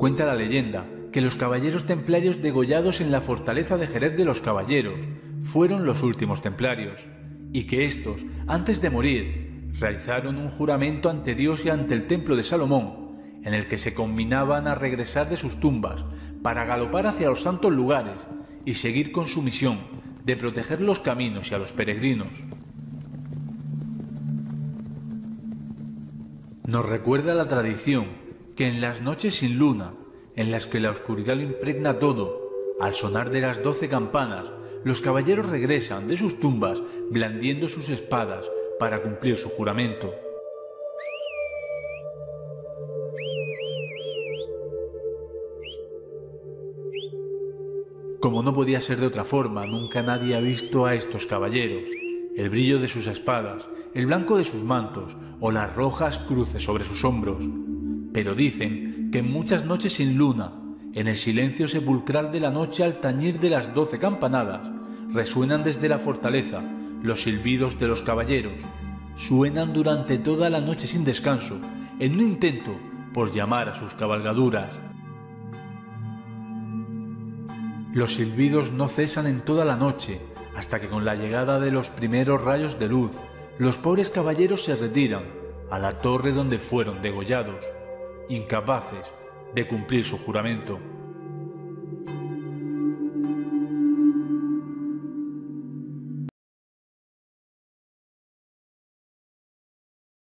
Cuenta la leyenda que los caballeros templarios degollados en la fortaleza de Jerez de los Caballeros fueron los últimos templarios, y que éstos, antes de morir, realizaron un juramento ante Dios y ante el templo de Salomón, en el que se combinaban a regresar de sus tumbas para galopar hacia los santos lugares y seguir con su misión de proteger los caminos y a los peregrinos. Nos recuerda la tradición que en las noches sin luna, en las que la oscuridad lo impregna todo, al sonar de las 12 campanas, los caballeros regresan de sus tumbas blandiendo sus espadas para cumplir su juramento. Como no podía ser de otra forma, nunca nadie ha visto a estos caballeros. El brillo de sus espadas, el blanco de sus mantos o las rojas cruces sobre sus hombros. Pero dicen que en muchas noches sin luna, en el silencio sepulcral de la noche al tañir de las 12 campanadas, resuenan desde la fortaleza los silbidos de los caballeros. Suenan durante toda la noche sin descanso, en un intento por llamar a sus cabalgaduras. Los silbidos no cesan en toda la noche, hasta que con la llegada de los primeros rayos de luz, los pobres caballeros se retiran a la torre donde fueron degollados, incapaces de cumplir su juramento.